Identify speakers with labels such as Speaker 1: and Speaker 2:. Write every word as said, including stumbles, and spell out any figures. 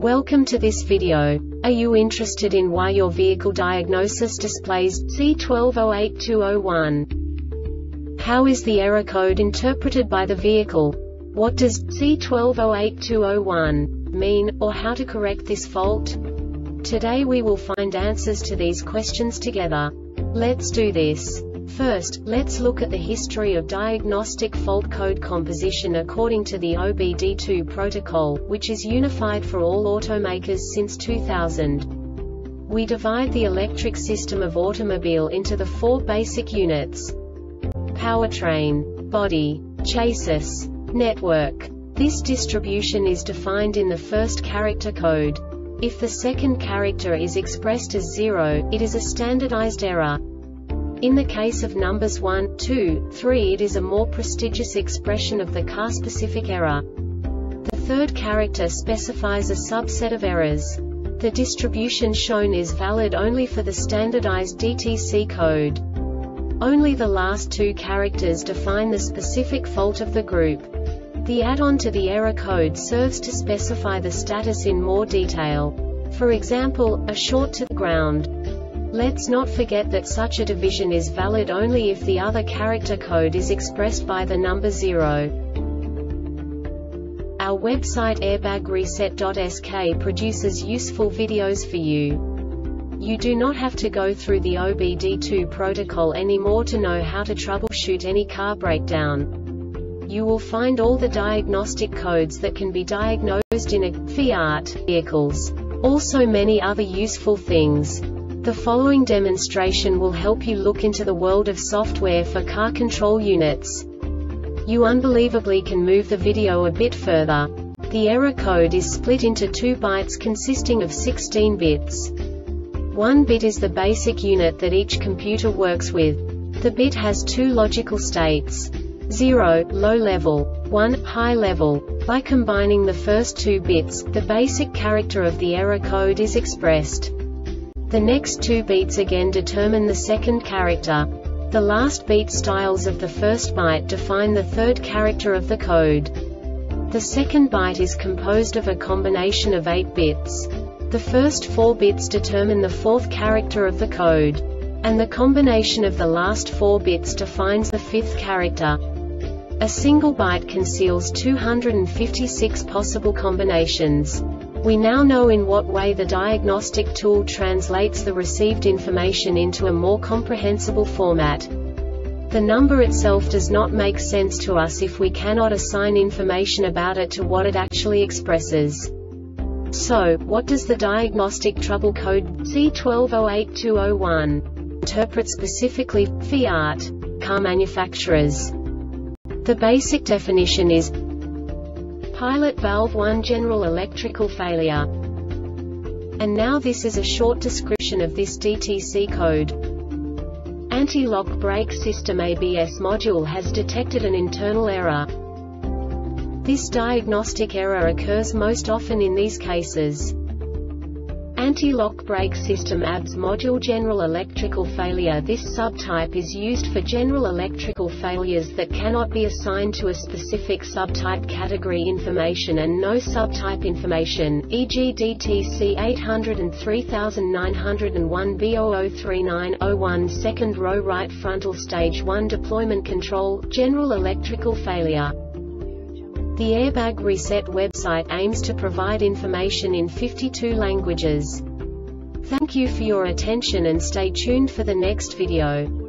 Speaker 1: Welcome to this video. Are you interested in why your vehicle diagnosis displays C one two zero eight two zero one? How is the error code interpreted by the vehicle? What does C one two zero eight two zero one mean, or how to correct this fault? Today we will find answers to these questions together. Let's do this. First, let's look at the history of diagnostic fault code composition according to the O B D two protocol, which is unified for all automakers since two thousand. We divide the electric system of automobile into the four basic units: powertrain, body, chassis, network. This distribution is defined in the first character code. If the second character is expressed as zero, it is a standardized error. In the case of numbers one, two, three, it is a more prestigious expression of the car-specific error. The third character specifies a subset of errors. The distribution shown is valid only for the standardized D T C code. Only the last two characters define the specific fault of the group. The add-on to the error code serves to specify the status in more detail. For example, a short to the ground. Let's not forget that such a division is valid only if the other character code is expressed by the number zero. Our website airbag reset dot S K produces useful videos for you. You do not have to go through the O B D two protocol anymore to know how to troubleshoot any car breakdown. You will find all the diagnostic codes that can be diagnosed in a Fiat vehicles. Also many other useful things. The following demonstration will help you look into the world of software for car control units. You unbelievably can move the video a bit further. The error code is split into two bytes consisting of sixteen bits. One bit is the basic unit that each computer works with. The bit has two logical states: zero, low level, one, high level. By combining the first two bits, the basic character of the error code is expressed. The next two beats again determine the second character. The last beat styles of the first byte define the third character of the code. The second byte is composed of a combination of eight bits. The first four bits determine the fourth character of the code. And the combination of the last four bits defines the fifth character. A single byte conceals two hundred fifty-six possible combinations. We now know in what way the diagnostic tool translates the received information into a more comprehensible format. The number itself does not make sense to us if we cannot assign information about it to what it actually expresses. So, what does the diagnostic trouble code C one two zero eight two zero one interpret specifically for Fiat car manufacturers? The basic definition is pilot valve one general electrical failure. And now this is a short description of this D T C code. Anti-lock brake system A B S module has detected an internal error. This diagnostic error occurs most often in these cases: anti-lock brake system A B S module general electrical failure. This subtype is used for general electrical failures that cannot be assigned to a specific subtype category information and no subtype information, for example D T C eight oh three nine oh one B zero zero three nine zero one second row right frontal stage one deployment control, general electrical failure. The Airbag Reset website aims to provide information in fifty-two languages. Thank you for your attention and stay tuned for the next video.